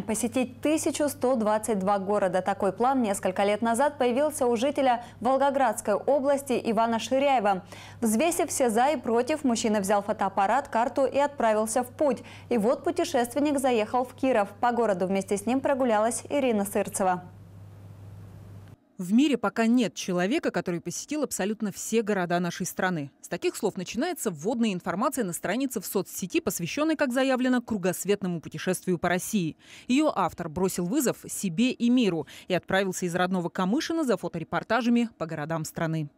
посетить 1122 города. Такой план несколько лет назад появился у жителя Волгоградской области Ивана Ширяева. Взвесив все «за» и «против», мужчина взял фотоаппарат, карту и отправился в путь. И вот путешественник заехал в Киров. По городу вместе с ним прогулялась Ирина Сырцева. В мире пока нет человека, который посетил абсолютно все города нашей страны. С таких слов начинается вводная информация на странице в соцсети, посвященной, как заявлено, кругосветному путешествию по России. Ее автор бросил вызов себе и миру и отправился из родного Камышина за фоторепортажами по городам страны.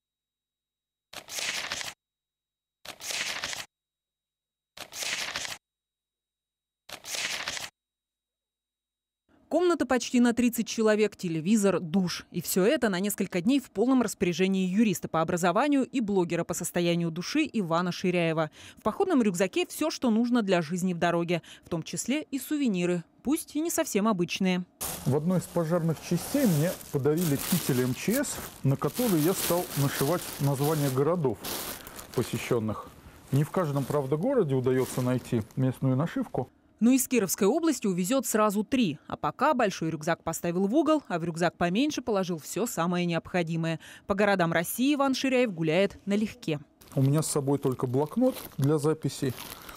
Комната почти на 30 человек, телевизор, душ. И все это на несколько дней в полном распоряжении юриста по образованию и блогера по состоянию души Ивана Ширяева. В походном рюкзаке все, что нужно для жизни в дороге, в том числе и сувениры, пусть и не совсем обычные. В одной из пожарных частей мне подарили китель МЧС, на который я стал нашивать названия городов посещенных. Не в каждом, правда, городе удается найти местную нашивку. Но из Кировской области увезет сразу 3. А пока большой рюкзак поставил в угол, а в рюкзак поменьше положил все самое необходимое. По городам России Иван Ширяев гуляет налегке. У меня с собой только блокнот для записей,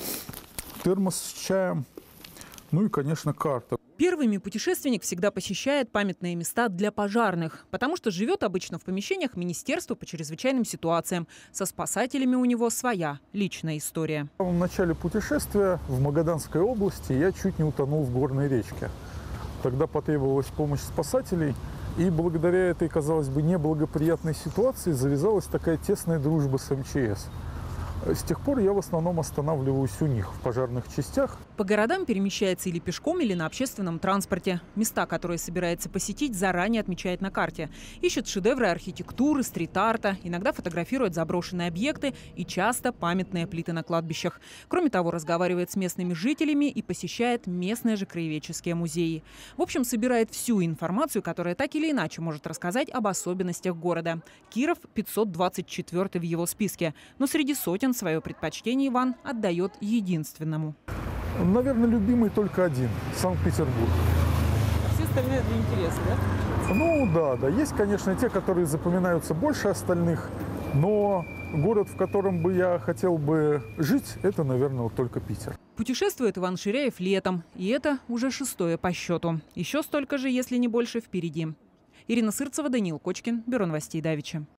термос с чаем, ну и, конечно, карта. Первыми путешественник всегда посещает памятные места для пожарных, потому что живет обычно в помещениях Министерства по чрезвычайным ситуациям. Со спасателями у него своя личная история. В начале путешествия в Магаданской области я чуть не утонул в горной речке. Тогда потребовалась помощь спасателей, и благодаря этой, казалось бы, неблагоприятной ситуации завязалась такая тесная дружба с МЧС. С тех пор я в основном останавливаюсь у них в пожарных частях. По городам перемещается или пешком, или на общественном транспорте. Места, которые собирается посетить, заранее отмечает на карте. Ищет шедевры архитектуры, стрит-арта, иногда фотографирует заброшенные объекты и часто памятные плиты на кладбищах. Кроме того, разговаривает с местными жителями и посещает местные же краеведческие музеи. В общем, собирает всю информацию, которая так или иначе может рассказать об особенностях города. Киров 524 в его списке, но среди сотен свое предпочтение Иван отдает единственному. Наверное, любимый только один – Санкт-Петербург. Все остальные для интереса, да? Ну да. Есть, конечно, те, которые запоминаются больше остальных, но город, в котором бы я хотел бы жить, это, наверное, вот только Питер. Путешествует Иван Ширяев летом, и это уже 6-е по счету. Еще столько же, если не больше, впереди. Ирина Сырцева, Даниил Кочкин, Бюро новостей Давича.